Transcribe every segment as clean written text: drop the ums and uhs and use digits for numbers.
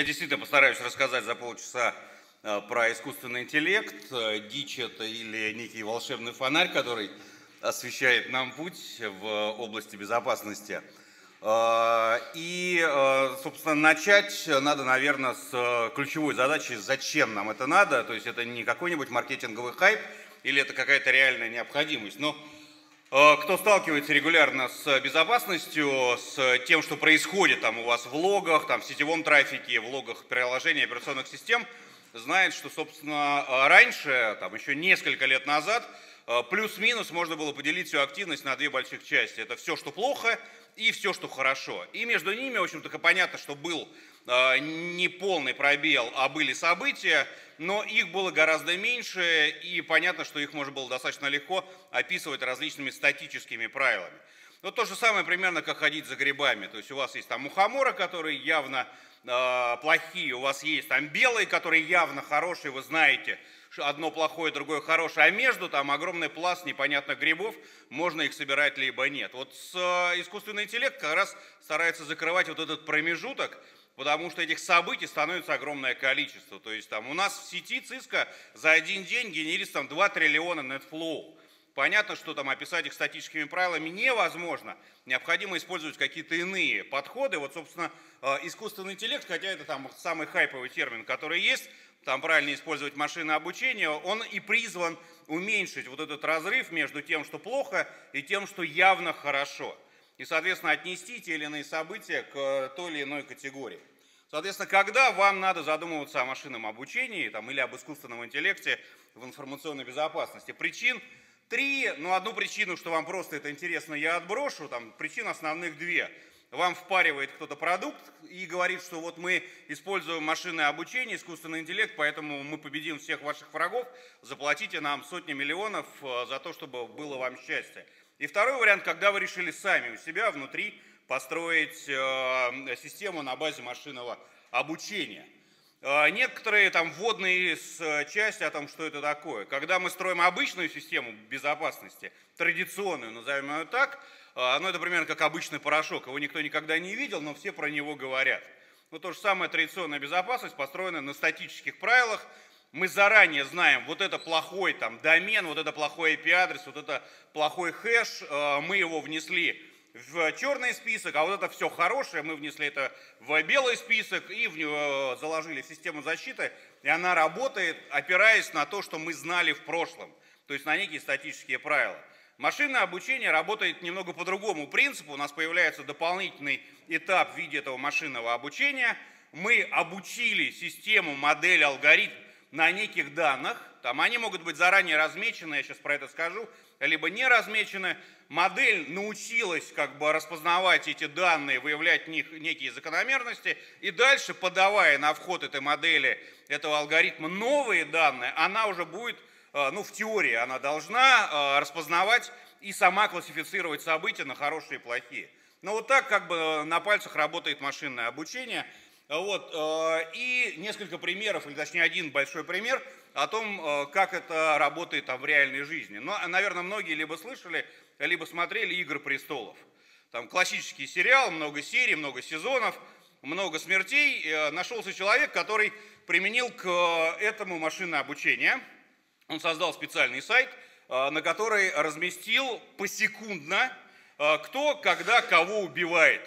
Я действительно постараюсь рассказать за полчаса про искусственный интеллект. Дичь это или некий волшебный фонарь, который освещает нам путь в области безопасности. Собственно, начать надо, наверное, с ключевой задачи, зачем нам это надо. То есть это не какой-нибудь маркетинговый хайп или это какая-то реальная необходимость. Но кто сталкивается регулярно с безопасностью, с тем, что происходит там у вас в логах, там, в сетевом трафике, в логах приложений операционных систем, знает, что, собственно, раньше, там, еще несколько лет назад, плюс-минус можно было поделить всю активность на две больших части. Это все, что плохо, и все, что хорошо. И между ними, в общем-то, понятно, что был не полный пробел, а были события, но их было гораздо меньше, и понятно, что их можно было достаточно легко описывать различными статическими правилами. Но то же самое примерно, как ходить за грибами. То есть у вас есть там мухоморы, которые явно плохие, у вас есть там белые, которые явно хорошие, вы знаете, одно плохое, другое хорошее, а между там огромный пласт непонятных грибов, можно их собирать либо нет. Вот искусственный интеллект как раз старается закрывать вот этот промежуток, потому что этих событий становится огромное количество. То есть там у нас в сети Cisco за один день генерится там 2 триллиона NetFlow. Понятно, что там описать их статическими правилами невозможно. Необходимо использовать какие-то иные подходы. Вот, собственно, искусственный интеллект, хотя это там самый хайповый термин, который есть, там правильно использовать машинное обучение, он и призван уменьшить вот этот разрыв между тем, что плохо, и тем, что явно хорошо. И, соответственно, отнести те или иные события к той или иной категории. Соответственно, когда вам надо задумываться о машинном обучении там, или об искусственном интеллекте в информационной безопасности? Причин 3, но одну причину, что вам просто это интересно, я отброшу, там причин основных 2. Вам впаривает кто-то продукт и говорит, что вот мы используем машинное обучение, искусственный интеллект, поэтому мы победим всех ваших врагов, заплатите нам сотни миллионов за то, чтобы было вам счастье. И второй вариант, когда вы решили сами у себя внутри построить систему на базе машинного обучения. Некоторые там вводные части о том, что это такое. Когда мы строим обычную систему безопасности, традиционную, назовем ее так, ну это примерно как обычный порошок, его никто никогда не видел, но все про него говорят. Ну то же самое традиционная безопасность построена на статических правилах. Мы заранее знаем, вот это плохой там домен, вот это плохой IP-адрес, вот это плохой хэш, мы его внесли в черный список, а вот это все хорошее, мы внесли это в белый список и заложили в систему защиты, и она работает, опираясь на то, что мы знали в прошлом, то есть на некие статические правила. Машинное обучение работает немного по другому принципу, у нас появляется дополнительный этап в виде этого машинного обучения, мы обучили систему, модель, алгоритм на неких данных, там они могут быть заранее размечены, я сейчас про это скажу, либо не размечены. Модель научилась как бы распознавать эти данные, выявлять в них некие закономерности, и дальше, подавая на вход этой модели, этого алгоритма новые данные, она уже будет, ну в теории она должна распознавать и сама классифицировать события на хорошие и плохие. Но вот так как бы на пальцах работает машинное обучение. Вот, и несколько примеров, или точнее один большой пример о том, как это работает там в реальной жизни. Но, наверное, многие либо слышали, либо смотрели «Игры престолов». Там классический сериал, много серий, много сезонов, много смертей. Нашелся человек, который применил к этому машинное обучение. Он создал специальный сайт, на который разместил посекундно, кто, когда, кого убивает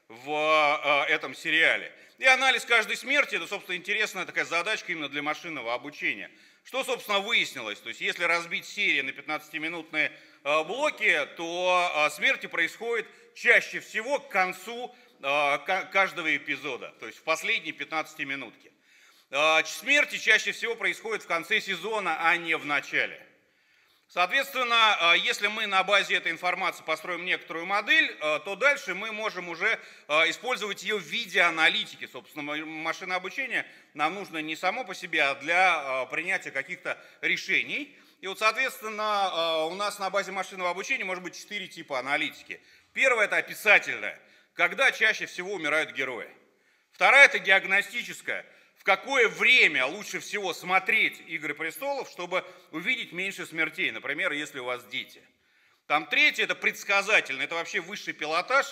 в этом сериале. И анализ каждой смерти, это, собственно, интересная такая задачка именно для машинного обучения. Что, собственно, выяснилось? То есть, если разбить серии на 15-минутные блоки, то смерти происходят чаще всего к концу каждого эпизода, то есть в последней 15-минутке. Смерти чаще всего происходят в конце сезона, а не в начале. Соответственно, если мы на базе этой информации построим некоторую модель, то дальше мы можем уже использовать ее в виде аналитики. Собственно, машинное обучение нам нужно не само по себе, а для принятия каких-то решений. И вот, соответственно, у нас на базе машинного обучения может быть 4 типа аналитики. Первая – это описательная, когда чаще всего умирают герои. Вторая – это диагностическая. В какое время лучше всего смотреть «Игры престолов», чтобы увидеть меньше смертей, например, если у вас дети. Там третье – это предсказательно, это вообще высший пилотаж.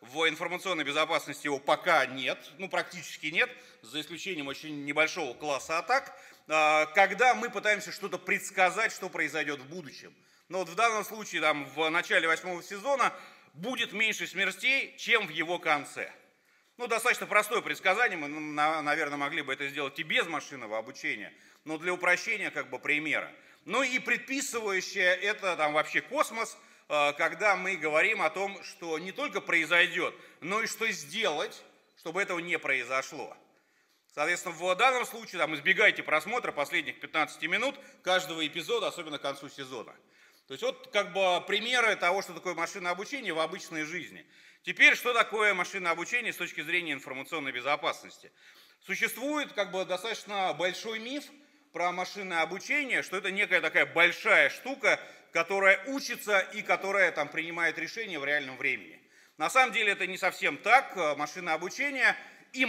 в информационной безопасности его пока нет, ну практически нет, за исключением очень небольшого класса атак, когда мы пытаемся что-то предсказать, что произойдет в будущем. Но вот в данном случае там, в начале 8-го сезона будет меньше смертей, чем в его конце. Ну, достаточно простое предсказание, мы, наверное, могли бы это сделать и без машинного обучения, но для упрощения как бы примера. Ну и предписывающее это там вообще космос, когда мы говорим о том, что не только произойдет, но и что сделать, чтобы этого не произошло. Соответственно, в данном случае там, избегайте просмотра последних 15 минут каждого эпизода, особенно к концу сезона. То есть вот как бы примеры того, что такое машинное обучение в обычной жизни. Теперь, что такое машинное обучение с точки зрения информационной безопасности? Существует как бы достаточно большой миф про машинное обучение, что это некая такая большая штука, которая учится и которая там принимает решения в реальном времени. На самом деле это не совсем так. Машинное обучение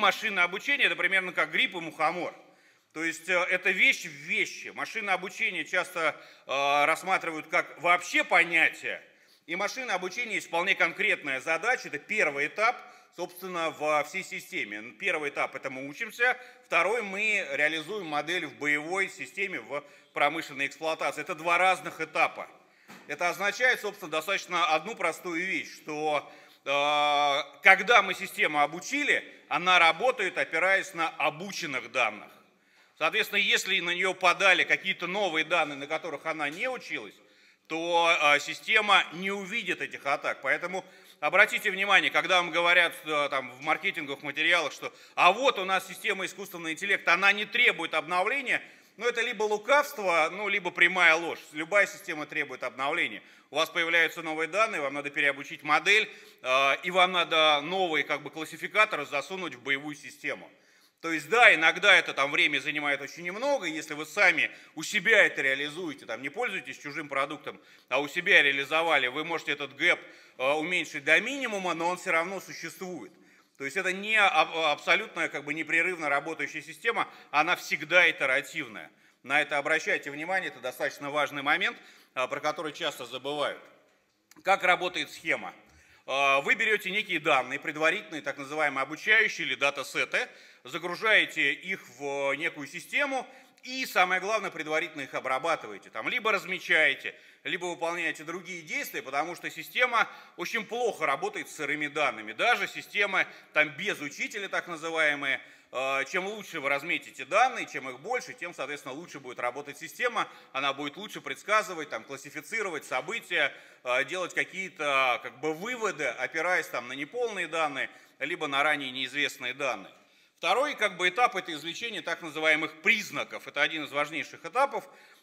это примерно как грипп и мухомор. То есть это вещь в вещи. Машинное обучение часто рассматривают как вообще понятие, и машинное обучение есть вполне конкретная задача, это первый этап, собственно, во всей системе. Первый этап – это мы учимся, второй – мы реализуем модель в боевой системе, в промышленной эксплуатации. Это два разных этапа. Это означает, собственно, достаточно одну простую вещь, что когда мы систему обучили, она работает, опираясь на обученных данных. Соответственно, если на нее подали какие-то новые данные, на которых она не училась, то система не увидит этих атак. Поэтому обратите внимание, когда вам говорят там, в маркетинговых материалах, что а вот у нас система искусственного интеллекта, она не требует обновления, но это либо лукавство, ну, либо прямая ложь. Любая система требует обновления. У вас появляются новые данные, вам надо переобучить модель, и вам надо новые как бы, классификаторы засунуть в боевую систему. То есть, да, иногда это там время занимает очень немного, если вы сами у себя это реализуете, там не пользуетесь чужим продуктом, а у себя реализовали, вы можете этот гэп уменьшить до минимума, но он все равно существует. То есть это не абсолютно как бы непрерывно работающая система, она всегда итеративная. На это обращайте внимание, это достаточно важный момент, про который часто забывают. Как работает схема? Вы берете некие данные, предварительные, так называемые обучающие или датасеты, загружаете их в некую систему и, самое главное, предварительно их обрабатываете. Там, либо размечаете, либо выполняете другие действия, потому что система очень плохо работает с сырыми данными. Даже системы там, без учителя, так называемые, чем лучше вы разметите данные, чем их больше, тем, соответственно, лучше будет работать система, она будет лучше предсказывать, там, классифицировать события, делать какие-то как бы, выводы, опираясь там, на неполные данные, либо на ранее неизвестные данные. Второй как бы, этап – это извлечение так называемых признаков. Это один из важнейших этапов.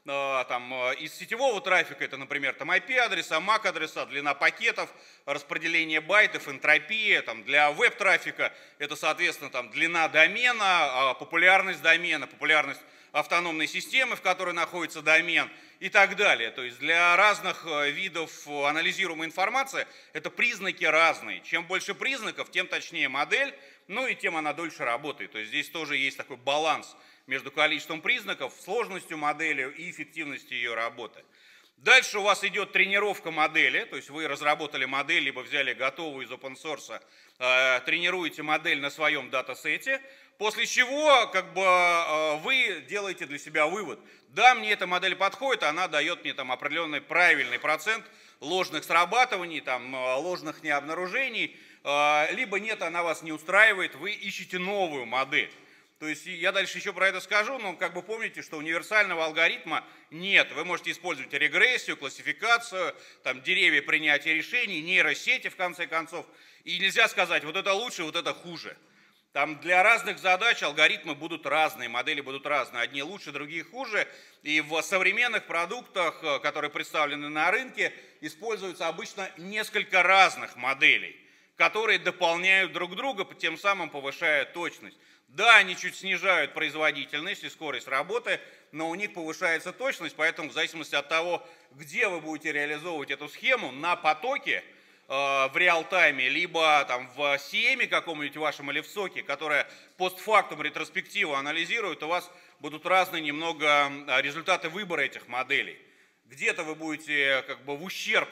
Из сетевого трафика это, например, там, IP-адреса, MAC-адреса, длина пакетов, распределение байтов, энтропия. Там, для веб-трафика это, соответственно, там, длина домена, популярность домена, популярность автономной системы, в которой находится домен и так далее. То есть для разных видов анализируемой информации это признаки разные. Чем больше признаков, тем точнее модель, ну и тем она дольше работает. То есть здесь тоже есть такой баланс между количеством признаков, сложностью модели и эффективностью ее работы. Дальше у вас идет тренировка модели, то есть вы разработали модель, либо взяли готовую из open source, тренируете модель на своем датасете, после чего как бы, вы делаете для себя вывод. Да, мне эта модель подходит, она дает мне там, определенный правильный процент ложных срабатываний, там, ложных необнаружений, либо нет, она вас не устраивает, вы ищете новую модель. То есть я дальше еще про это скажу, но как бы помните, что универсального алгоритма нет. Вы можете использовать регрессию, классификацию, там, деревья принятия решений, нейросети в конце концов. И нельзя сказать, вот это лучше, вот это хуже. Там для разных задач алгоритмы будут разные, модели будут разные. Одни лучше, другие хуже. И в современных продуктах, которые представлены на рынке, используются обычно несколько разных моделей, которые дополняют друг друга, тем самым повышая точность. Да, они чуть снижают производительность и скорость работы, но у них повышается точность, поэтому в зависимости от того, где вы будете реализовывать эту схему, на потоке, в реал-тайме, либо там, в CM каком-нибудь вашем или в соке, которая постфактум ретроспективу анализирует, у вас будут разные немного результаты выбора этих моделей. Где-то вы будете как бы, в ущерб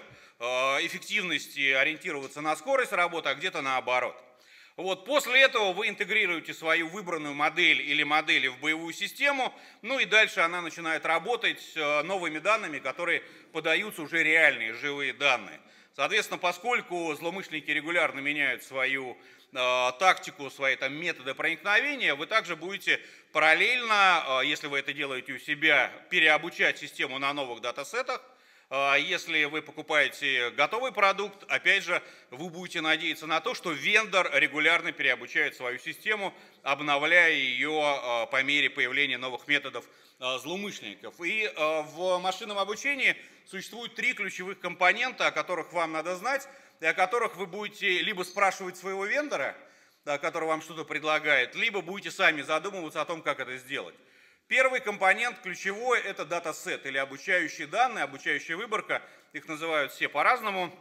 эффективности ориентироваться на скорость работы, а где-то наоборот. Вот, после этого вы интегрируете свою выбранную модель или модели в боевую систему, ну и дальше она начинает работать с новыми данными, которые подаются уже реальные, живые данные. Соответственно, поскольку злоумышленники регулярно меняют свою тактику, свои там методы проникновения, вы также будете параллельно, если вы это делаете у себя, переобучать систему на новых датасетах. Если вы покупаете готовый продукт, опять же, вы будете надеяться на то, что вендор регулярно переобучает свою систему, обновляя ее по мере появления новых методов злоумышленников. И в машинном обучении существует 3 ключевых компонента, о которых вам надо знать, и о которых вы будете либо спрашивать своего вендора, который вам что-то предлагает, либо будете сами задумываться о том, как это сделать. Первый компонент ключевой – это датасет или обучающие данные, обучающая выборка, их называют все по-разному.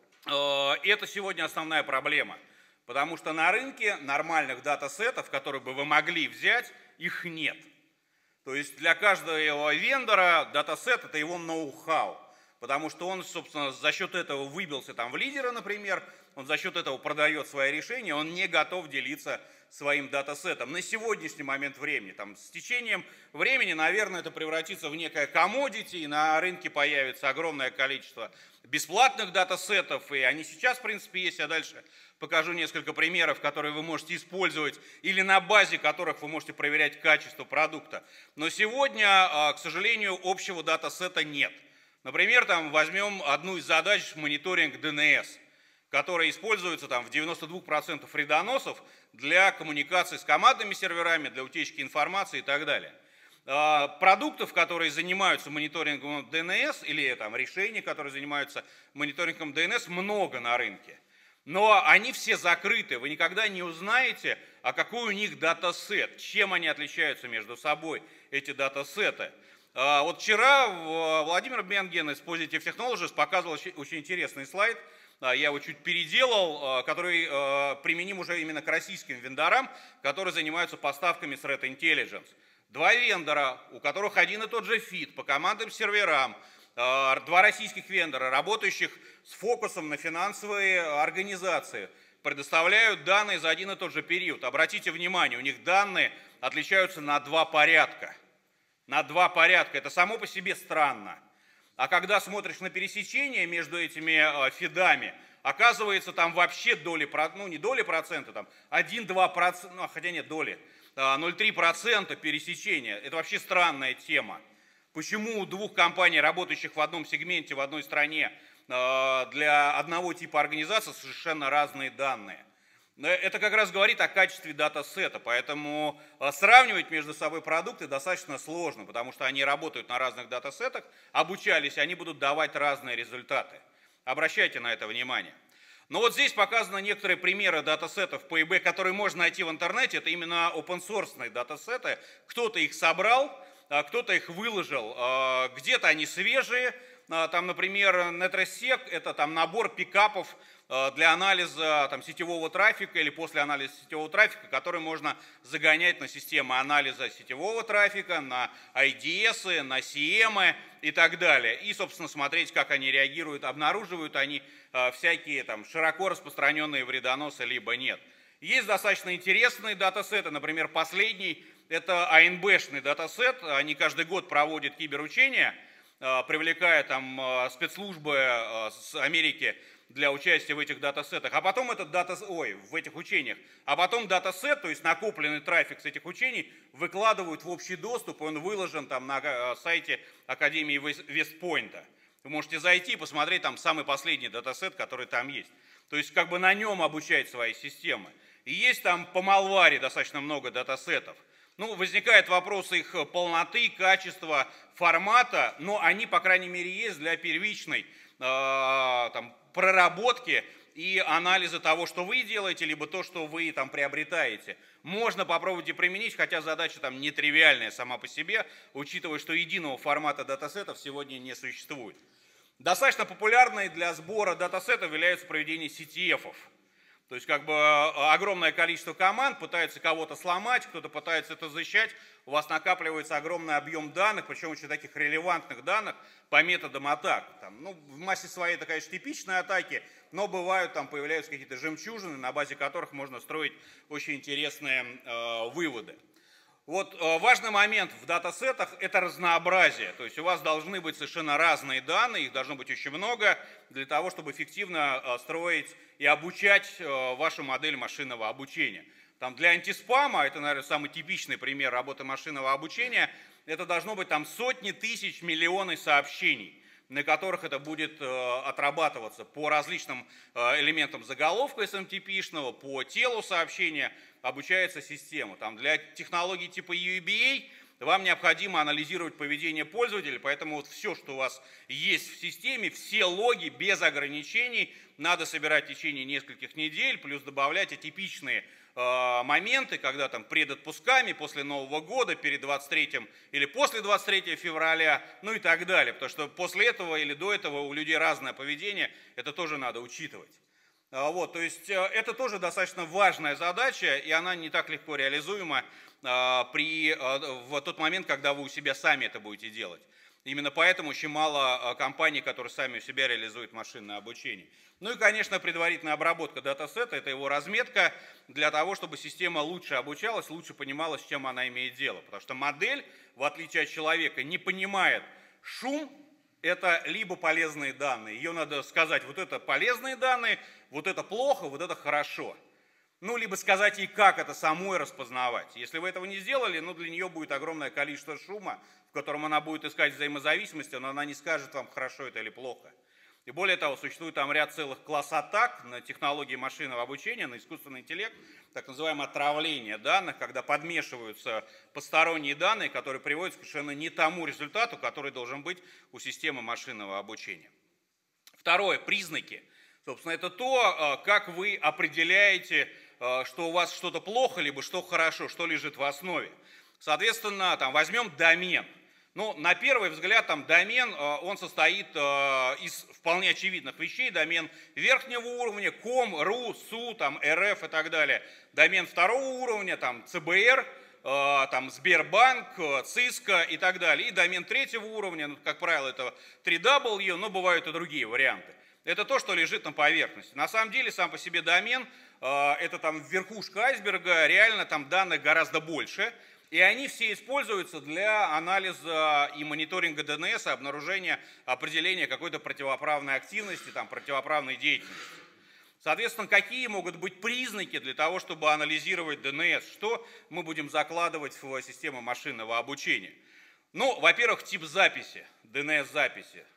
Это сегодня основная проблема, потому что на рынке нормальных датасетов, которые бы вы могли взять, их нет. То есть для каждого вендора датасет – это его ноу-хау, потому что он, собственно, за счет этого выбился там в лидеры, например, он за счет этого продает свои решения, он не готов делиться своим датасетом. На сегодняшний момент времени, там, с течением времени, наверное, это превратится в некое commodity, и на рынке появится огромное количество бесплатных датасетов, и они сейчас, в принципе, есть, а дальше покажу несколько примеров, которые вы можете использовать, или на базе которых вы можете проверять качество продукта. Но сегодня, к сожалению, общего датасета нет. Например, там, возьмем одну из задач мониторинг DNS, которая используется там, в 92% вредоносов для коммуникации с командными серверами, для утечки информации и так далее. Продуктов, которые занимаются мониторингом DNS, или там, решений, которые занимаются мониторингом DNS, много на рынке. Но они все закрыты, вы никогда не узнаете, а какой у них датасет, чем они отличаются между собой, эти датасеты. Вот вчера Владимир Бенген из Positive Technologies показывал очень интересный слайд, я его чуть переделал, который применим уже именно к российским вендорам, которые занимаются поставками Threat Intelligence. 2 вендора, у которых один и тот же фит по командным серверам, 2 российских вендора, работающих с фокусом на финансовые организации, предоставляют данные за один и тот же период. Обратите внимание, у них данные отличаются на 2 порядка. На 2 порядка. Это само по себе странно. А когда смотришь на пересечение между этими фидами, оказывается там вообще доли, ну не доли процента, там 1-2%, ну хотя нет, доли, 0,3% пересечения. Это вообще странная тема. Почему у 2 компаний, работающих в одном сегменте, в одной стране, для одного типа организации совершенно разные данные? Это как раз говорит о качестве датасета, поэтому сравнивать между собой продукты достаточно сложно, потому что они работают на разных датасетах, обучались, они будут давать разные результаты. Обращайте на это внимание. Но вот здесь показаны некоторые примеры датасетов PIB, которые можно найти в интернете. Это именно open-source датасеты. Кто-то их собрал, кто-то их выложил, где-то они свежие. Там, например, NetResec – это там набор пикапов для анализа там, сетевого трафика или после анализа сетевого трафика, который можно загонять на системы анализа сетевого трафика, на IDS, на CM и так далее. И, собственно, смотреть, как они реагируют, обнаруживают они всякие там, широко распространенные вредоносы, либо нет. Есть достаточно интересные датасеты, например, последний – это АНБ-шный датасет. Они каждый год проводят киберучения, привлекая там спецслужбы с Америки для участия в этих датасетах, а потом этот в этих учениях, а потом датасет, то есть накопленный трафик с этих учений, выкладывают в общий доступ, он выложен там на сайте Академии Вестпойнта. Вы можете зайти и посмотреть там самый последний датасет, который там есть. То есть как бы на нем обучать свои системы. И есть там по Malware достаточно много датасетов. Ну, возникает вопрос их полноты, качества, формата, но они, по крайней мере, есть для первичной там, проработки и анализа того, что вы делаете, либо то, что вы там приобретаете. Можно попробовать и применить, хотя задача там нетривиальная сама по себе, учитывая, что единого формата датасетов сегодня не существует. Достаточно популярной для сбора датасетов является проведение CTF-ов. То есть как бы огромное количество команд пытается кого-то сломать, кто-то пытается это защищать, у вас накапливается огромный объем данных, причем очень таких релевантных данных по методам атак. Там, ну, в массе своей это, конечно, типичные атаки, но бывают, там появляются какие-то жемчужины, на базе которых можно строить очень интересные выводы. Вот важный момент в датасетах – это разнообразие. То есть у вас должны быть совершенно разные данные, их должно быть очень много, для того, чтобы эффективно строить и обучать вашу модель машинного обучения. Там для антиспама, это, наверное, самый типичный пример работы машинного обучения, это должно быть там сотни тысяч, миллионы сообщений, на которых это будет отрабатываться по различным элементам заголовка SMTP-шного, по телу сообщения обучается система. Там для технологий типа UEBA вам необходимо анализировать поведение пользователя, поэтому вот все, что у вас есть в системе, все логи без ограничений надо собирать в течение нескольких недель, плюс добавлять атипичные моменты, когда там пред отпусками, после Нового года, перед 23 или после 23 февраля, ну и так далее. Потому что после этого или до этого у людей разное поведение, это тоже надо учитывать. Вот, то есть это тоже достаточно важная задача, и она не так легко реализуема в тот момент, когда вы у себя сами это будете делать. Именно поэтому очень мало компаний, которые сами у себя реализуют машинное обучение. Ну и, конечно, предварительная обработка датасета – это его разметка для того, чтобы система лучше обучалась, лучше понимала, с чем она имеет дело. Потому что модель, в отличие от человека, не понимает шум – это либо полезные данные. Ее надо сказать, вот это полезные данные, вот это плохо, вот это хорошо. Ну, либо сказать ей, как это самой распознавать. Если вы этого не сделали, ну, для нее будет огромное количество шума, в котором она будет искать взаимозависимости, но она не скажет вам, хорошо это или плохо. И более того, существует там ряд целых класс атак на технологии машинного обучения, на искусственный интеллект, так называемое отравление данных, когда подмешиваются посторонние данные, которые приводят совершенно не тому результату, который должен быть у системы машинного обучения. Второе, признаки. Собственно, это то, как вы определяете, что у вас что-то плохо, либо что хорошо, что лежит в основе. Соответственно, там, возьмем домен. Ну, на первый взгляд, там, домен, он состоит из вполне очевидных вещей. Домен верхнего уровня, ком, ру, су, там, рф и так далее. Домен второго уровня, там, ЦБР, там, Сбербанк, Cisco и так далее. И домен третьего уровня, ну, как правило, это 3W, но бывают и другие варианты. Это то, что лежит на поверхности. На самом деле, сам по себе домен, это там верхушка айсберга, реально там данных гораздо больше. И они все используются для анализа и мониторинга ДНС, обнаружения, определения какой-то противоправной активности, там, противоправной деятельности. Соответственно, какие могут быть признаки для того, чтобы анализировать ДНС? Что мы будем закладывать в систему машинного обучения? Ну, во-первых, тип записи, ДНС-записи.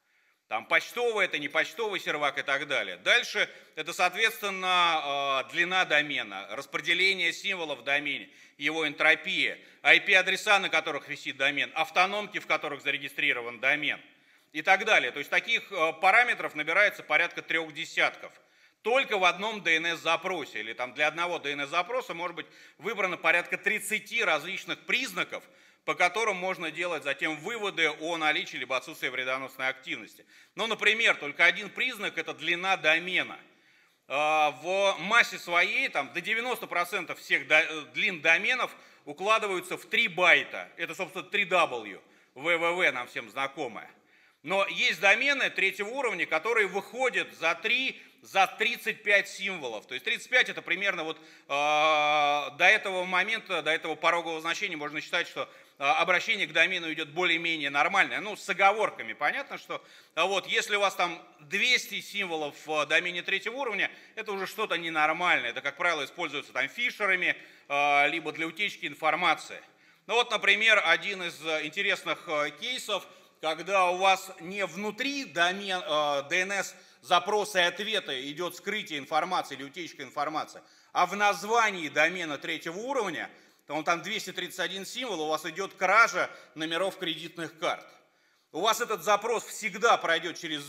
Там почтовый, это не почтовый сервак и так далее. Дальше это, соответственно, длина домена, распределение символов в домене, его энтропия, IP-адреса, на которых висит домен, автономки, в которых зарегистрирован домен и так далее. То есть таких параметров набирается порядка 3 десятков. Только в одном DNS-запросе, или там для одного DNS-запроса может быть выбрано порядка 30 различных признаков, по которым можно делать затем выводы о наличии либо отсутствии вредоносной активности. Ну, например, только один признак – это длина домена. В массе своей там, до 90% всех длин доменов укладываются в 3 байта. Это, собственно, 3W, www нам всем знакомое. Но есть домены третьего уровня, которые выходят за 35 символов. То есть 35 это примерно вот до этого момента, до этого порогового значения можно считать, что обращение к домену идет более-менее нормальное. Ну, с оговорками. Понятно, что вот, если у вас там 200 символов в домене третьего уровня, это уже что-то ненормальное. Это, как правило, используется там фишерами, либо для утечки информации. Ну вот, например, один из интересных кейсов, когда у вас не внутри DNS запроса и ответа идет скрытие информации или утечка информации, а в названии домена третьего уровня, там 231 символ, у вас идет кража номеров кредитных карт. У вас этот запрос всегда пройдет через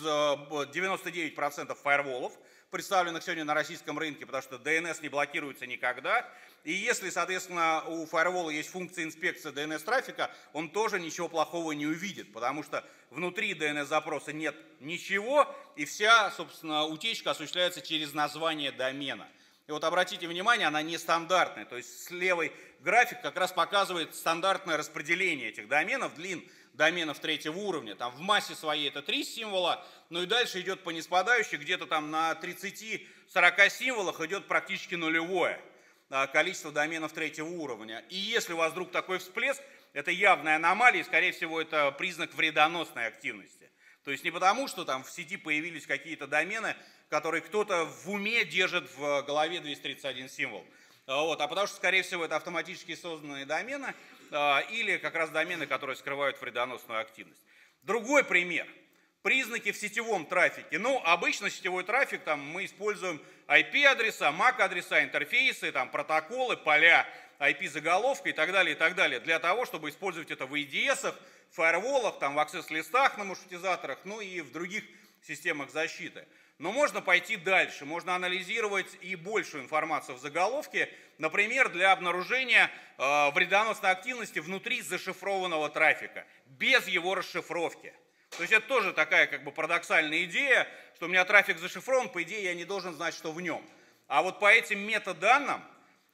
99% фаерволов, представленных сегодня на российском рынке, потому что DNS не блокируется никогда. И если, соответственно, у фаервола есть функция инспекции DNS-трафика, он тоже ничего плохого не увидит, потому что внутри DNS-запроса нет ничего, и вся, собственно, утечка осуществляется через название домена. И вот обратите внимание, она нестандартная. То есть левый график как раз показывает стандартное распределение этих доменов, длин доменов третьего уровня. Там в массе своей это 3 символа, ну и дальше идет по ниспадающей, где-то там на 30-40 символах идет практически нулевое количество доменов третьего уровня. И если у вас вдруг такой всплеск, это явная аномалия, и, скорее всего, это признак вредоносной активности. То есть не потому, что там в сети появились какие-то домены, которые кто-то в уме держит в голове 231 символ. Вот, а потому что, скорее всего, это автоматически созданные домены или как раз домены, которые скрывают вредоносную активность. Другой пример. Признаки в сетевом трафике. Ну, обычно сетевой трафик, там, мы используем IP-адреса, MAC-адреса, интерфейсы, там, протоколы, поля IP-заголовка и так далее, для того, чтобы использовать это в EDS-ах, в фаерволах, там, в аксесс-листах на маршрутизаторах, ну и в других системах защиты. Но можно пойти дальше, можно анализировать и большую информацию в заголовке, например, для обнаружения вредоносной активности внутри зашифрованного трафика, без его расшифровки. То есть это тоже такая как бы парадоксальная идея, что у меня трафик зашифрован, по идее я не должен знать, что в нем. А вот по этим метаданным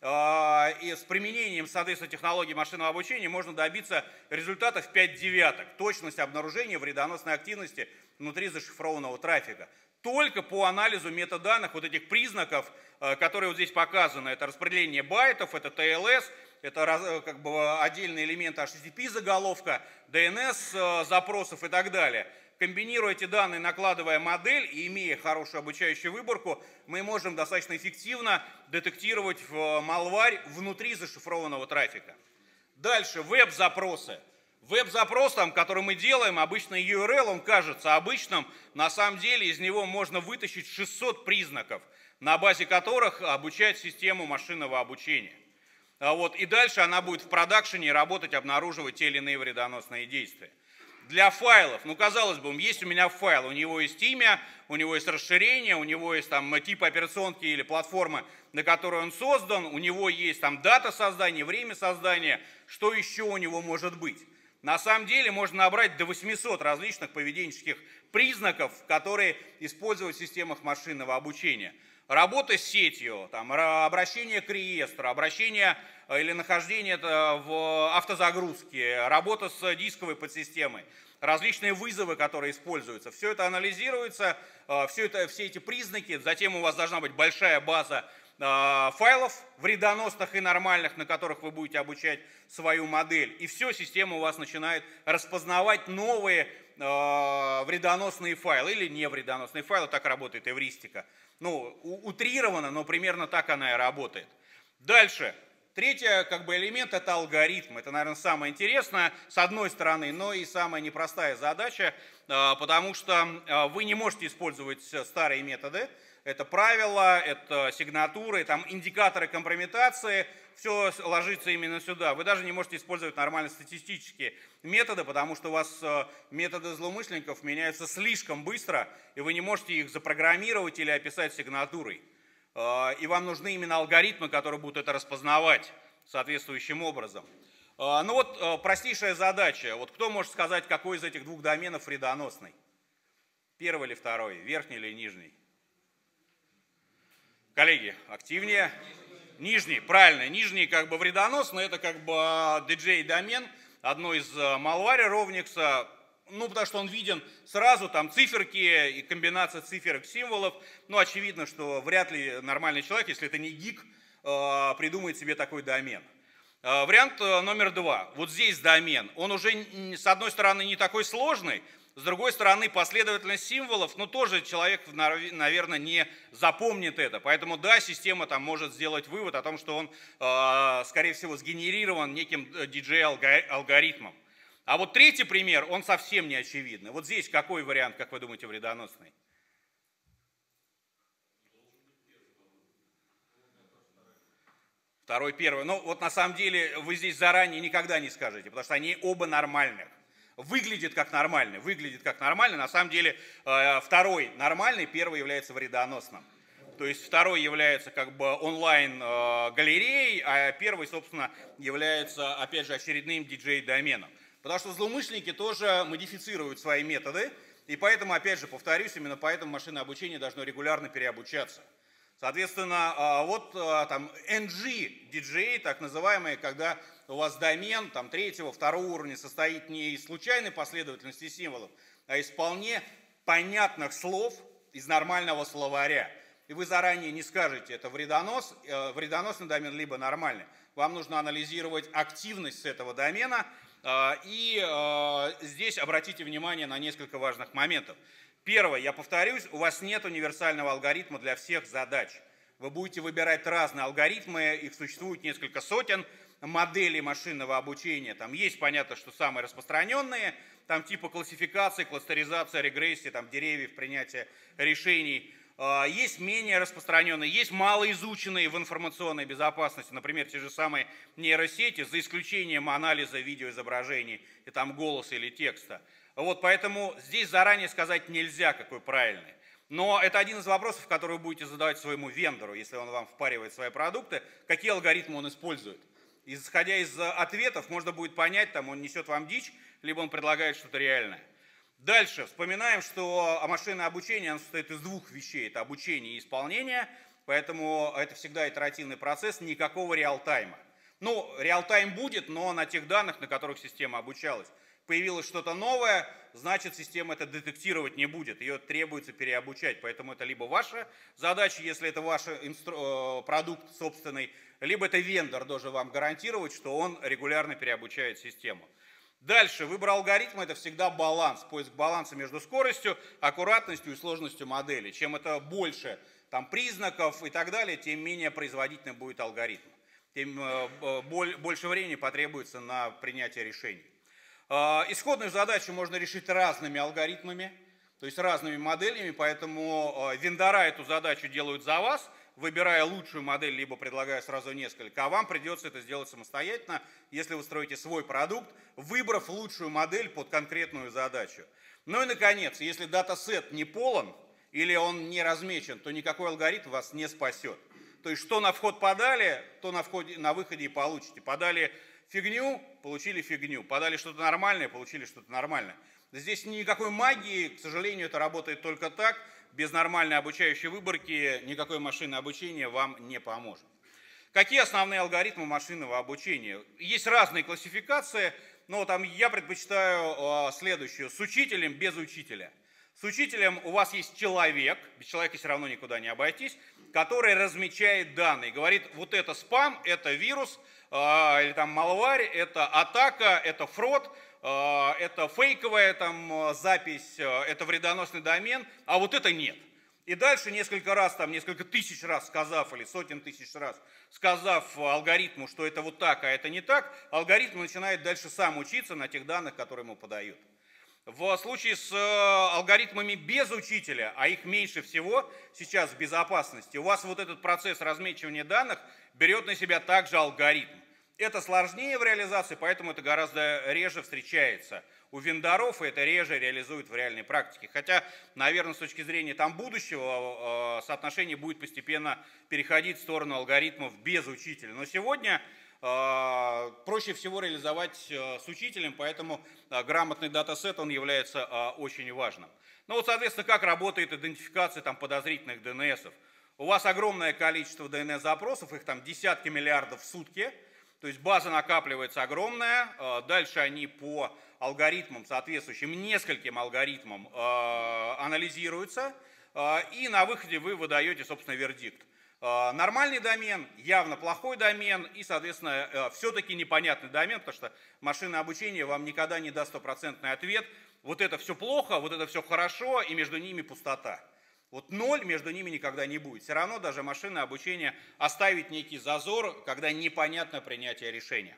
и с применением, соответственно, технологий машинного обучения можно добиться результатов 5/9, точность обнаружения вредоносной активности внутри зашифрованного трафика. Только по анализу метаданных вот этих признаков, которые вот здесь показаны. Это распределение байтов, это TLS, это как бы отдельные элементы HTTP заголовка, DNS запросов и так далее. Комбинируя эти данные, накладывая модель и имея хорошую обучающую выборку, мы можем достаточно эффективно детектировать малварь внутри зашифрованного трафика. Дальше веб-запросы. Веб-запрос, который мы делаем, обычно URL, он кажется обычным, на самом деле из него можно вытащить 600 признаков, на базе которых обучать систему машинного обучения. Вот, и дальше она будет в продакшене работать, обнаруживать те или иные вредоносные действия. Для файлов, ну казалось бы, есть у меня файл, у него есть имя, у него есть расширение, у него есть там тип операционки или платформы, на которой он создан, у него есть там дата создания, время создания, что еще у него может быть. На самом деле можно набрать до 800 различных поведенческих признаков, которые используют в системах машинного обучения. Работа с сетью, там, обращение к реестру, обращение или нахождение в автозагрузке, работа с дисковой подсистемой, различные вызовы, которые используются. Все это анализируется, все эти признаки, затем у вас должна быть большая база файлов вредоносных и нормальных, на которых вы будете обучать свою модель. И все, система у вас начинает распознавать новые вредоносные файлы или невредоносные файлы. Так работает эвристика. Ну, утрированно, но примерно так она и работает. Дальше. Третий как бы элемент – это алгоритм. Это, наверное, самое интересное, с одной стороны, но и самая непростая задача, потому что вы не можете использовать старые методы. Это правила, это сигнатуры, там индикаторы компрометации, все ложится именно сюда. Вы даже не можете использовать нормально статистические методы, потому что у вас методы злоумышленников меняются слишком быстро, и вы не можете их запрограммировать или описать сигнатурой. И вам нужны именно алгоритмы, которые будут это распознавать соответствующим образом. Ну вот простейшая задача. Вот кто может сказать, какой из этих двух доменов вредоносный? Первый или второй? Верхний или нижний? Коллеги, активнее. Нижний, правильно. Нижний как бы вредоносный, это как бы DJ-домен, одно из malware Rovnix. Ну, потому что он виден сразу, там циферки и комбинация циферок, символов. Ну, очевидно, что вряд ли нормальный человек, если это не гик, придумает себе такой домен. Вариант номер 2. Вот здесь домен. Он уже, с одной стороны, не такой сложный, с другой стороны, последовательность символов, ну, тоже человек, наверное, не запомнит это. Поэтому, да, система там может сделать вывод о том, что он, скорее всего, сгенерирован неким DJ-алгоритмом. А вот третий пример, он совсем не очевидный. Вот здесь какой вариант, как вы думаете, вредоносный? Второй, первый. Ну, вот на самом деле вы здесь заранее никогда не скажете, потому что они оба нормальных. Выглядит как нормальный, на самом деле второй нормальный, первый является вредоносным. То есть второй является как бы онлайн-галереей, а первый, собственно, является, опять же, очередным DJ-доменом. Потому что злоумышленники тоже модифицируют свои методы, и поэтому, опять же, повторюсь, именно поэтому машинное обучение должно регулярно переобучаться. Соответственно, вот там NG DJ, так называемые, когда у вас домен там, третьего, второго уровня состоит не из случайной последовательности символов, а из вполне понятных слов из нормального словаря. И вы заранее не скажете, это вредоносный домен, либо нормальный. Вам нужно анализировать активность с этого домена. И здесь обратите внимание на несколько важных моментов. Первое, я повторюсь, у вас нет универсального алгоритма для всех задач. Вы будете выбирать разные алгоритмы, их существует несколько сотен моделей машинного обучения. Там есть, понятно, что самые распространенные, там типа классификации, кластеризация, регрессия, там деревьев, принятия решений. Есть менее распространенные, есть малоизученные в информационной безопасности, например, те же самые нейросети, за исключением анализа видеоизображений, и там голоса или текста. Вот, поэтому здесь заранее сказать нельзя, какой правильный. Но это один из вопросов, который вы будете задавать своему вендору, если он вам впаривает свои продукты, какие алгоритмы он использует. Исходя из ответов, можно будет понять, там он несет вам дичь, либо он предлагает что-то реальное. Дальше вспоминаем, что машинное обучение оно состоит из двух вещей. Это обучение и исполнение, поэтому это всегда итеративный процесс, никакого реал-тайма. Ну, реал-тайм будет, но на тех данных, на которых система обучалась. Появилось что-то новое, значит система это детектировать не будет, ее требуется переобучать. Поэтому это либо ваша задача, если это ваш продукт собственный, либо это вендор должен вам гарантировать, что он регулярно переобучает систему. Дальше, выбор алгоритма – это всегда баланс, поиск баланса между скоростью, аккуратностью и сложностью модели. Чем это больше там, признаков и так далее, тем менее производительным будет алгоритм, тем больше времени потребуется на принятие решений. Исходную задачу можно решить разными алгоритмами, то есть разными моделями, поэтому вендора эту задачу делают за вас, выбирая лучшую модель, либо предлагая сразу несколько, а вам придется это сделать самостоятельно, если вы строите свой продукт, выбрав лучшую модель под конкретную задачу. Ну и, наконец, если датасет не полон или он не размечен, то никакой алгоритм вас не спасет. То есть, что на вход подали, то на выходе и получите. Подали фигню, получили фигню. Подали что-то нормальное, получили что-то нормальное. Здесь никакой магии, к сожалению, это работает только так. Без нормальной обучающей выборки никакое машинное обучение вам не поможет. Какие основные алгоритмы машинного обучения? Есть разные классификации, но там я предпочитаю следующую. С учителем, без учителя. С учителем у вас есть человек, без человека все равно никуда не обойтись, который размечает данные. Говорит, вот это спам, это вирус, или там малварь, это атака, это фрод, это фейковая там запись, это вредоносный домен, а вот это нет. И дальше несколько раз, там несколько тысяч раз сказав, или сотен тысяч раз сказав алгоритму, что это вот так, а это не так, алгоритм начинает дальше сам учиться на тех данных, которые ему подают. В случае с алгоритмами без учителя, а их меньше всего сейчас в безопасности, у вас вот этот процесс размечивания данных берет на себя также алгоритм. Это сложнее в реализации, поэтому это гораздо реже встречается у вендоров, и это реже реализуют в реальной практике. Хотя, наверное, с точки зрения там будущего, соотношение будет постепенно переходить в сторону алгоритмов без учителя. Но сегодня проще всего реализовать с учителем, поэтому грамотный датасет, он является очень важным. Ну вот, соответственно, как работает идентификация там, подозрительных DNS-ов. У вас огромное количество DNS-запросов, их там десятки миллиардов в сутки, то есть база накапливается огромная, дальше они по алгоритмам, соответствующим нескольким алгоритмам анализируются, и на выходе вы выдаете, собственно, вердикт. Нормальный домен, явно плохой домен и, соответственно, все-таки непонятный домен, потому что машинное обучение вам никогда не даст стопроцентный ответ. Вот это все плохо, вот это все хорошо, и между ними пустота. Вот ноль между ними никогда не будет. Все равно даже машинное обучение оставит некий зазор, когда непонятно принятие решения.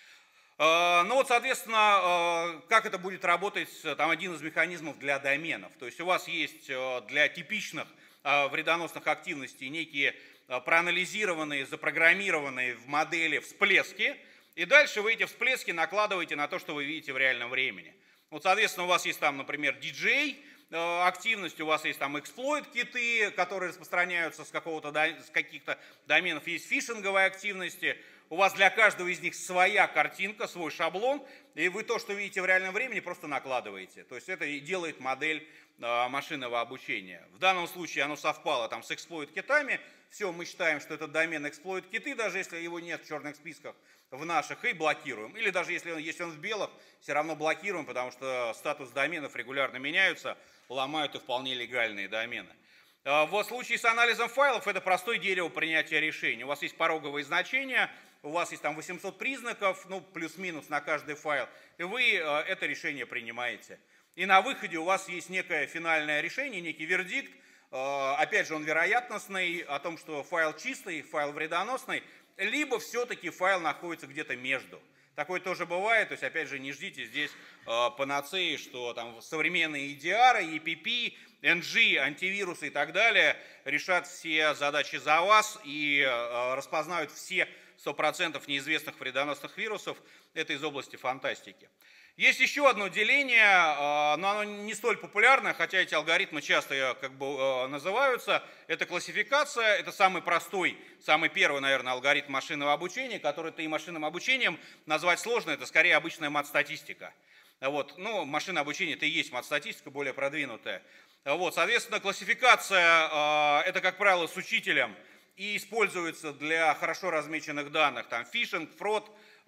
Ну вот, соответственно, как это будет работать, там один из механизмов для доменов. То есть у вас есть для типичных вредоносных активностей некие проанализированные, запрограммированные в модели всплески, и дальше вы эти всплески накладываете на то, что вы видите в реальном времени. Вот, соответственно, у вас есть там, например, DJ активность, у вас есть там эксплойт-киты, которые распространяются с каких-то доменов, есть фишинговые активности, у вас для каждого из них своя картинка, свой шаблон, и вы то, что видите в реальном времени, просто накладываете. То есть это и делает модель машинного обучения. В данном случае оно совпало там с эксплойт-китами, все, мы считаем, что этот домен эксплойт киты, даже если его нет в черных списках в наших, и блокируем. Или даже если он в белых, все равно блокируем, потому что статус доменов регулярно меняются, ломают и вполне легальные домены. В случае с анализом файлов это простое дерево принятия решений. У вас есть пороговые значения, у вас есть там 800 признаков, ну плюс-минус на каждый файл, и вы это решение принимаете. И на выходе у вас есть некое финальное решение, некий вердикт, опять же он вероятностный, о том, что файл чистый, файл вредоносный, либо все-таки файл находится где-то между. Такое тоже бывает, то есть опять же не ждите здесь панацеи, что там современные EDR, EPP, NG, антивирусы и так далее решат все задачи за вас и распознают все 100% неизвестных вредоносных вирусов. Это из области фантастики. Есть еще одно деление, но оно не столь популярное, хотя эти алгоритмы часто как бы называются. Это классификация, это самый простой, самый первый, наверное, алгоритм машинного обучения, который-то и машинным обучением назвать сложно, это скорее обычная мат-статистика. Вот. Ну, машинное обучение это и есть мат-статистика, более продвинутая. Вот. Соответственно, классификация это, как правило, с учителем и используется для хорошо размеченных данных, там фишинг, фрод,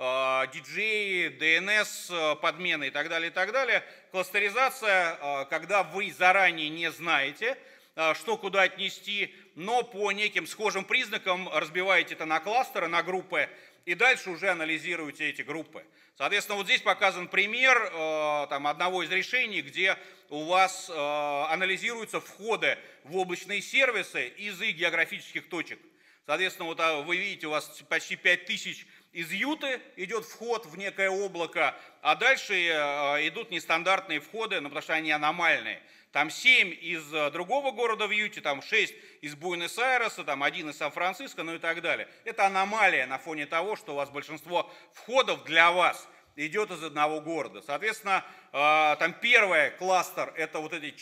DJ, DNS, подмены и так далее, и так далее. Кластеризация, когда вы заранее не знаете, что куда отнести, но по неким схожим признакам разбиваете это на кластеры, на группы, и дальше уже анализируете эти группы. Соответственно, вот здесь показан пример там, одного из решений, где у вас анализируются входы в облачные сервисы из их географических точек. Соответственно, вот вы видите, у вас почти 5000 из Юты идет вход в некое облако, а дальше идут нестандартные входы, ну, потому что они аномальные. Там 7 из другого города в Юте, там 6 из Буэнос-Айреса, там 1 из Сан-Франциско, ну и так далее. Это аномалия на фоне того, что у вас большинство входов для вас идет из одного города. Соответственно, там первый кластер, это вот эти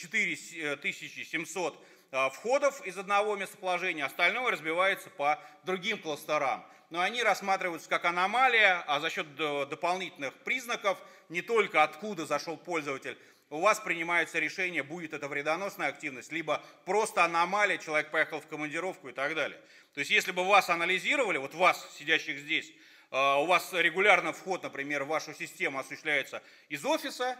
4700 входов из одного местоположения, остальное разбивается по другим кластерам. Но они рассматриваются как аномалия, а за счет дополнительных признаков, не только откуда зашел пользователь, у вас принимается решение, будет это вредоносная активность, либо просто аномалия, человек поехал в командировку и так далее. То есть если бы вас анализировали, вот вас, сидящих здесь, у вас регулярно вход, например, в вашу систему осуществляется из офиса,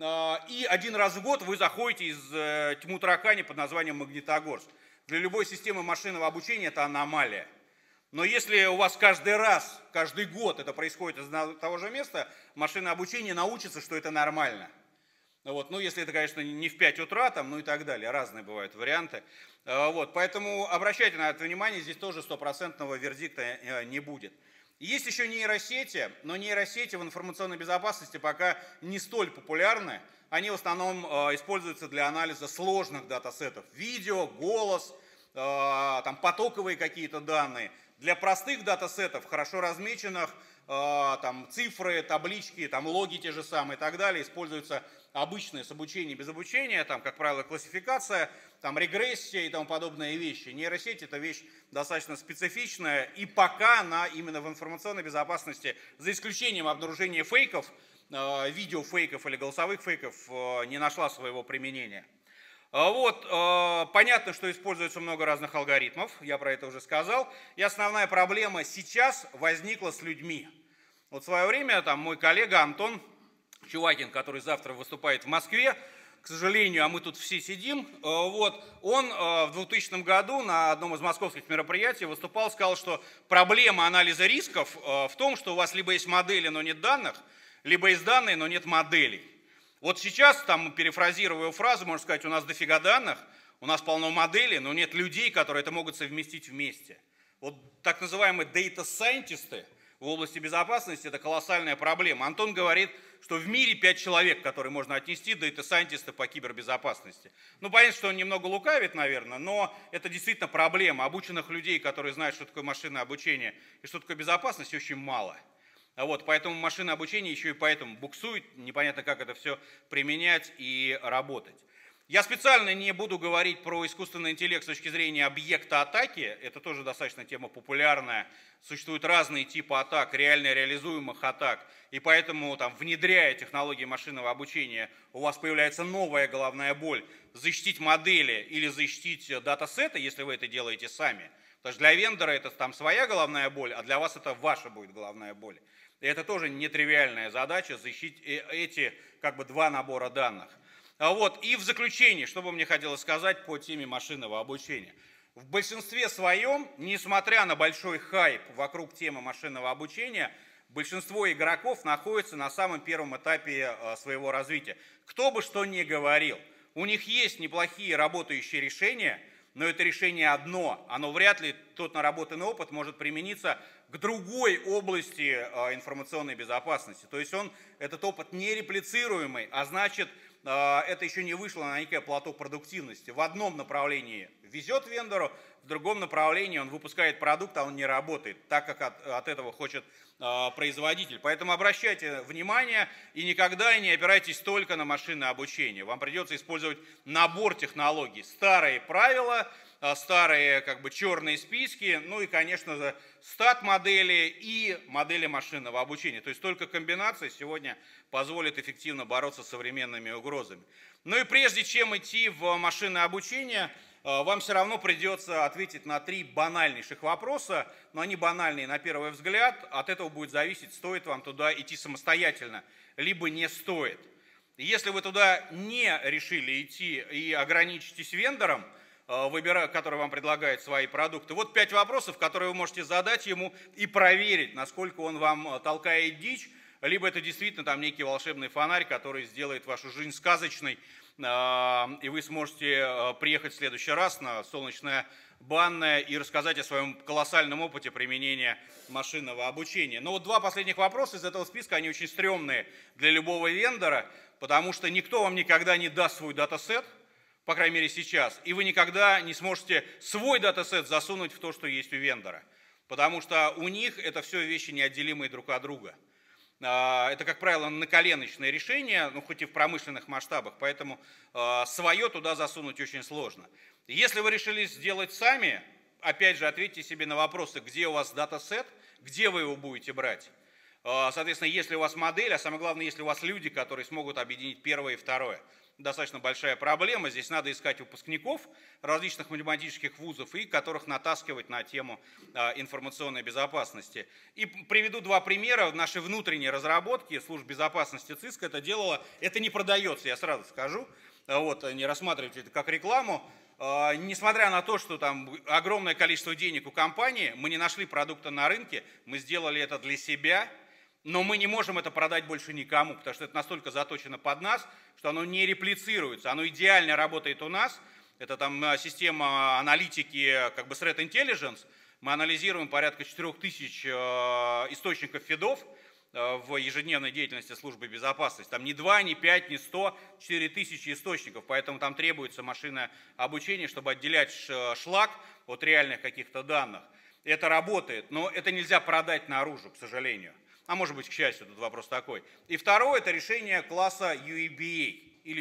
и один раз в год вы заходите из тьму таракани под названием Магнитогорск. Для любой системы машинного обучения это аномалия. Но если у вас каждый раз, каждый год это происходит из того же места, машинное обучение научится, что это нормально. Вот. Ну, если это, конечно, не в 5 утра, там, ну и так далее, разные бывают варианты. Вот. Поэтому обращайте на это внимание, здесь тоже стопроцентного вердикта не будет. Есть еще нейросети, но нейросети в информационной безопасности пока не столь популярны. Они в основном используются для анализа сложных датасетов. Видео, голос, там, потоковые какие-то данные. Для простых датасетов, хорошо размеченных, там, цифры, таблички, там, логи те же самые и так далее, используются обычные с обучением, без обучения, там, как правило, классификация, там, регрессия и тому подобные вещи. Нейросеть – это вещь достаточно специфичная, и пока она именно в информационной безопасности, за исключением обнаружения фейков, видеофейков или голосовых фейков, не нашла своего применения. Вот, понятно, что используется много разных алгоритмов, я про это уже сказал, и основная проблема сейчас возникла с людьми. Вот в свое время там, мой коллега Антон Чувакин, который завтра выступает в Москве, к сожалению, а мы тут все сидим, вот, он в 2000 году на одном из московских мероприятий выступал, сказал, что проблема анализа рисков в том, что у вас либо есть модели, но нет данных, либо есть данные, но нет моделей. Вот сейчас, там, перефразируя его фразу, можно сказать, у нас дофига данных, у нас полно моделей, но нет людей, которые это могут совместить вместе. Вот так называемые data-сайентисты в области безопасности – это колоссальная проблема. Антон говорит, что в мире 5 человек, которые можно отнести data-сайентисты по кибербезопасности. Ну, понятно, что он немного лукавит, наверное, но это действительно проблема. Обученных людей, которые знают, что такое машинное обучение и что такое безопасность, очень мало. Вот, поэтому машинное обучение еще и поэтому буксует, непонятно, как это все применять и работать. Я специально не буду говорить про искусственный интеллект с точки зрения объекта атаки, это тоже достаточно тема популярная, существуют разные типы атак, реально реализуемых атак, и поэтому, там, внедряя технологии машинного обучения, у вас появляется новая головная боль – защитить модели или защитить датасеты, если вы это делаете сами. Потому что для вендора это там своя головная боль, а для вас это ваша будет головная боль. И это тоже нетривиальная задача защитить эти как бы два набора данных. Вот. И в заключение, что бы мне хотелось сказать по теме машинного обучения. В большинстве своем, несмотря на большой хайп вокруг темы машинного обучения, большинство игроков находится на самом первом этапе своего развития. Кто бы что ни говорил, у них есть неплохие работающие решения, но это решение одно, оно вряд ли, тот наработанный опыт может примениться к другой области информационной безопасности. То есть этот опыт нереплицируемый, а значит, это еще не вышло на некое плато продуктивности. В одном направлении везет вендору, в другом направлении он выпускает продукт, а он не работает, так как от этого хочет производитель. Поэтому обращайте внимание и никогда не опирайтесь только на машинное обучение. Вам придется использовать набор технологий, старые правила, старые как бы черные списки, ну и, конечно же, стат-модели и модели машинного обучения. То есть только комбинация сегодня позволит эффективно бороться с современными угрозами. Ну и прежде чем идти в машинное обучение, вам все равно придется ответить на 3 банальнейших вопроса, но они банальные на первый взгляд, от этого будет зависеть, стоит вам туда идти самостоятельно, либо не стоит. Если вы туда не решили идти и ограничитесь вендором, который вам предлагает свои продукты, вот 5 вопросов, которые вы можете задать ему и проверить, насколько он вам толкает дичь, либо это действительно там некий волшебный фонарь, который сделает вашу жизнь сказочной, и вы сможете приехать в следующий раз на солнечное банное и рассказать о своем колоссальном опыте применения машинного обучения. Но вот 2 последних вопроса из этого списка, они очень стрёмные для любого вендора, потому что никто вам никогда не даст свой датасет, по крайней мере сейчас, и вы никогда не сможете свой датасет засунуть в то, что есть у вендора, потому что у них это все вещи неотделимые друг от друга. Это, как правило, наколеночное решение, ну, хоть и в промышленных масштабах, поэтому свое туда засунуть очень сложно. Если вы решили сделать сами, опять же, ответьте себе на вопросы, где у вас датасет, где вы его будете брать. Соответственно, если у вас модель, а самое главное, если у вас люди, которые смогут объединить первое и второе. Достаточно большая проблема, здесь надо искать выпускников различных математических вузов, и которых натаскивать на тему информационной безопасности. И приведу 2 примера. Нашей внутренней разработки служб безопасности ЦИСК это делала, это не продается, я сразу скажу, вот, не рассматривайте это как рекламу. Несмотря на то, что там огромное количество денег у компании, мы не нашли продукта на рынке, мы сделали это для себя. Но мы не можем это продать больше никому, потому что это настолько заточено под нас, что оно не реплицируется. Оно идеально работает у нас. Это там система аналитики, как бы Threat Intelligence. Мы анализируем порядка 4000 источников фидов в ежедневной деятельности службы безопасности. Там не 2, не 5, не 100, 4000 источников. Поэтому там требуется машинное обучение, чтобы отделять шлак от реальных каких-то данных. Это работает, но это нельзя продать наружу, к сожалению. А может быть, к счастью, тут вопрос такой. И второе, это решение класса UEBA или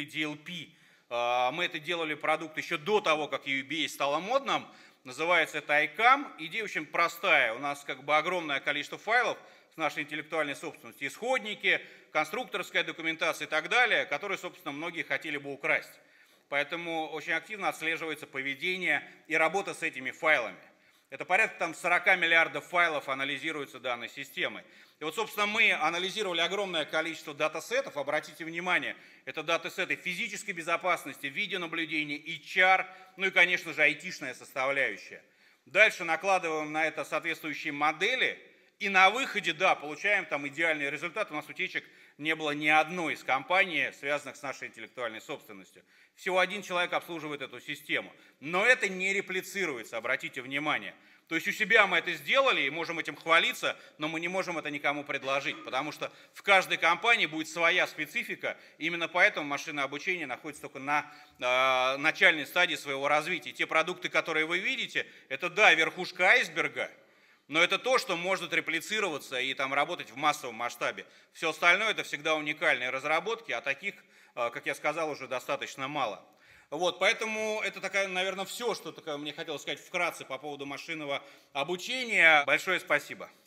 DLP. Мы это делали продукт еще до того, как UEBA стало модным. Называется это ICAM. Идея очень простая. У нас как бы огромное количество файлов с нашей интеллектуальной собственностью. Исходники, конструкторская документация и так далее, которые, собственно, многие хотели бы украсть. Поэтому очень активно отслеживается поведение и работа с этими файлами. Это порядка там 40 миллиардов файлов анализируется данной системой. И вот, собственно, мы анализировали огромное количество датасетов. Обратите внимание, это датасеты физической безопасности, видеонаблюдения, HR, ну и, конечно же, айтишная составляющая. Дальше накладываем на это соответствующие модели. И на выходе, да, получаем там идеальный результат. У нас утечек не было ни одной из компаний, связанных с нашей интеллектуальной собственностью. Всего 1 человек обслуживает эту систему. Но это не реплицируется, обратите внимание. То есть у себя мы это сделали и можем этим хвалиться, но мы не можем это никому предложить, потому что в каждой компании будет своя специфика. Именно поэтому машинное обучение находится только на начальной стадии своего развития. Те продукты, которые вы видите, это, да, верхушка айсберга, но это то, что может реплицироваться и там работать в массовом масштабе. Все остальное это всегда уникальные разработки, а таких, как я сказал, уже достаточно мало. Вот, поэтому это, такая, наверное, все, что мне хотелось сказать вкратце по поводу машинного обучения. Большое спасибо.